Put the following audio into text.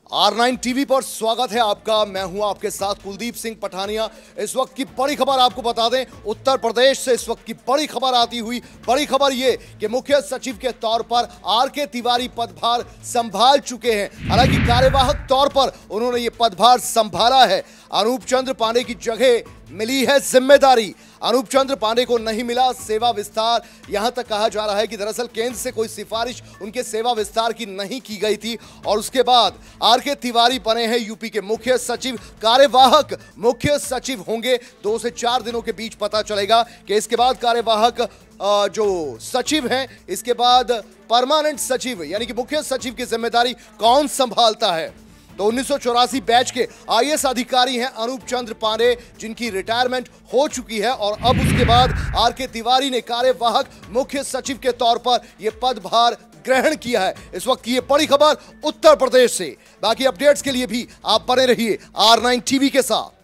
R9 TV पर स्वागत है आपका। मैं हूं आपके साथ कुलदीप सिंह पठानिया। इस वक्त की बड़ी खबर आपको बता दें, उत्तर प्रदेश से इस वक्त की बड़ी खबर आती हुई बड़ी खबर ये कि मुख्य सचिव के तौर पर आर.के. तिवारी पदभार संभाल चुके हैं। हालांकि कार्यवाहक तौर पर उन्होंने ये पदभार संभाला है। अनूप चंद्र पांडे की जगह मिली है जिम्मेदारी। अनूप चंद्र पांडे को नहीं मिला सेवा विस्तार। यहां तक कहा जा रहा है कि दरअसल केंद्र से कोई सिफारिश उनके सेवा विस्तार की नहीं की गई थी और उसके बाद आर.के. तिवारी बने हैं यूपी के मुख्य सचिव। कार्यवाहक मुख्य सचिव होंगे। 2 से 4 दिनों के बीच पता चलेगा कि इसके बाद कार्यवाहक जो सचिव हैं, इसके बाद परमानेंट सचिव यानी कि मुख्य सचिव की जिम्मेदारी कौन संभालता है। तो 1984 बैच के आईएएस अधिकारी हैं अनूप चंद्र पांडे, जिनकी रिटायरमेंट हो चुकी है और अब उसके बाद आर.के. तिवारी ने कार्यवाहक मुख्य सचिव के तौर पर यह पदभार ग्रहण किया है। इस वक्त की यह बड़ी खबर उत्तर प्रदेश से। बाकी अपडेट्स के लिए भी आप बने रहिए R9 टीवी के साथ।